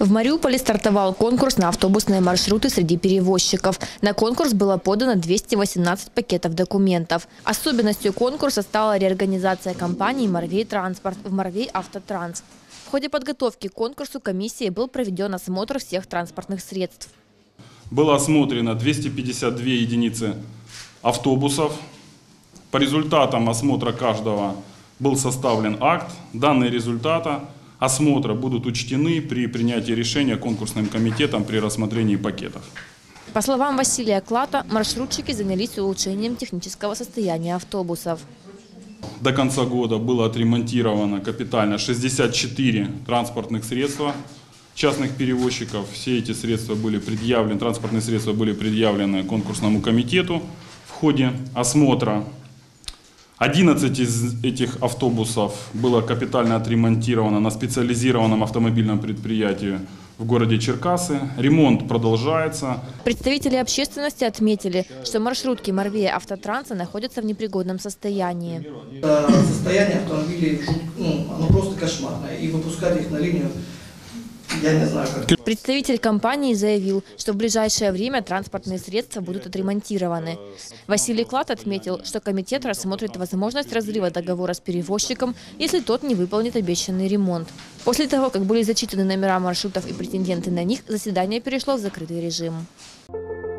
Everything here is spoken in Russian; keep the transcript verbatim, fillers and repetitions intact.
В Мариуполе стартовал конкурс на автобусные маршруты среди перевозчиков. На конкурс было подано двести восемнадцать пакетов документов. Особенностью конкурса стала реорганизация компании «Морвей Транспорт» в «Морвей Автотранс». В ходе подготовки к конкурсу комиссией был проведен осмотр всех транспортных средств. Было осмотрено двести пятьдесят две единицы автобусов. По результатам осмотра каждого был составлен акт. Данные результаты осмотра будут учтены при принятии решения конкурсным комитетом при рассмотрении пакетов. По словам Василия Клата, маршрутчики занялись улучшением технического состояния автобусов. До конца года было отремонтировано капитально шестьдесят четыре транспортных средства частных перевозчиков. Все эти средства были предъявлены, транспортные средства были предъявлены конкурсному комитету в ходе осмотра. одиннадцать из этих автобусов было капитально отремонтировано на специализированном автомобильном предприятии в городе Черкассы. Ремонт продолжается. Представители общественности отметили, что маршрутки «Морвея Автотранса» находятся в непригодном состоянии. Состояние автомобилей, ну, оно просто кошмарное. И выпускать их на линию, я не знаю, как. Представитель компании заявил, что в ближайшее время транспортные средства будут отремонтированы. Василий Клат отметил, что комитет рассмотрит возможность разрыва договора с перевозчиком, если тот не выполнит обещанный ремонт. После того, как были зачитаны номера маршрутов и претенденты на них, заседание перешло в закрытый режим.